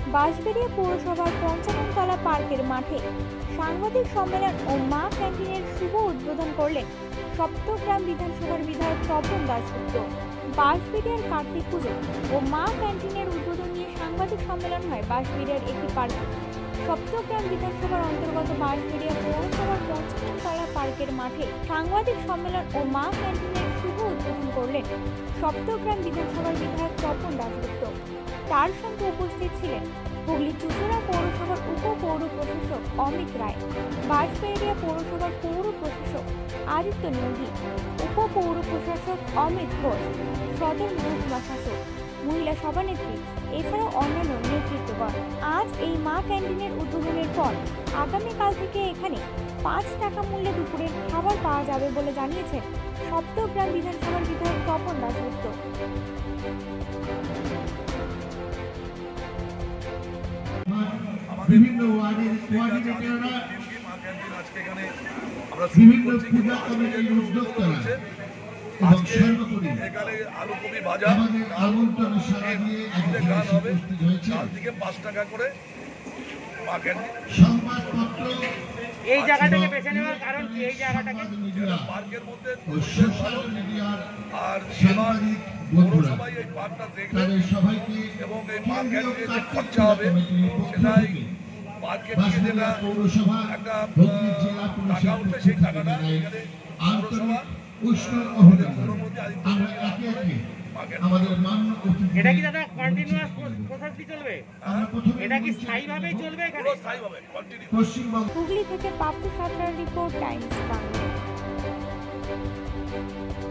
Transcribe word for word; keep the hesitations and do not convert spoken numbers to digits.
বাঁশবেড়িয়া পৌরসভার পঞ্চানন তলা পার্কের মাঠে সাংবাদিক সম্মেলন ও মা ক্যান্টিনের শুভ উদ্বোধন করলেন সপ্তগ্রাম বিধানসভার বিধায়ক তপন দাশগুপ্ত। বাঁশবেড়িয়ার কার্তিক পুজো ও মা ক্যান্টিনের উদ্বোধন নিয়ে সাংবাদিক সম্মেলন হয় বাঁশবেড়িয়ার একটি পার্কে। সপ্তগ্রাম বিধানসভার অন্তর্গত বাঁশবেড়িয়া পৌরসভার পঞ্চানন তলা পার্কের মাঠে সাংবাদিক সম্মেলন ও মা ক্যান্টিনের শুভ উদ্বোধন করলেন সপ্তগ্রাম বিধানসভার বিধায়ক তপন দাশগুপ্ত। তার সঙ্গে উপস্থিত ছিলেন হুগলি চুঁচুড়া পৌরসভার উপ পৌর প্রশাসক অমিত রায়, বাঁশবেড়িয়া পৌরসভার পৌর প্রশাসক আদিত্য নেওগি, উপ পৌর প্রশাসক অমিত ঘোষ, সদর মহকুমা শাসক, মহিলা সভানেত্রী এছাড়াও অন্যান্য নেতৃত্বগণ। আজ এই মা ক্যান্টিনের উদ্বোধনের পর আগামীকাল থেকে এখানে পাঁচ টাকা মূল্যে দুপুরের খাবার পাওয়া যাবে বলে জানিয়েছেন সপ্তগ্রাম বিধানসভার বিধায়ক তপন দাশগুপ্ত। বিভিন্ন ওয়ার্ডের কোঅর্ডিনেটররা বিভিন্ন পূজা কমিটির উদ্যোক্তারা এবং সর্বোপরি আমাদের আমন্ত্রণ সাড়া দিয়ে উপস্থিত হয়েছে। পাঁচ টাকা করে সংবাদপত্র এই জায়গাটাকে বেছে নেওয়ার কারণ কি? এই জায়গাটাকে পার্কের মধ্যে সোশ্যাল মিডিয়ার আর সাংবাদিক বন্ধুরা তাদের সবাইকে এবং এই পার্কের যে খরচা হবে সেটাই পার্কের থেকে যেটা পৌরসভা একটা জেলা টাকা উঠবে সেই টাকাটা এখানে আন্তরিক উষ্ণ অভিনন্দন। আমরা একে একে আমাদের মান্য অতিথি এটা কি দাদা কন্টিনিউয়াস প্রসেস কি চলবে? এটা কি স্থায়ীভাবে চলবে এখানে? পুরো স্থায়ীভাবে কন্টিনিউ। পশ্চিমবঙ্গ হুগলি থেকে পাপ্পু সাঁতরার রিপোর্ট, টাইমস বাংলা।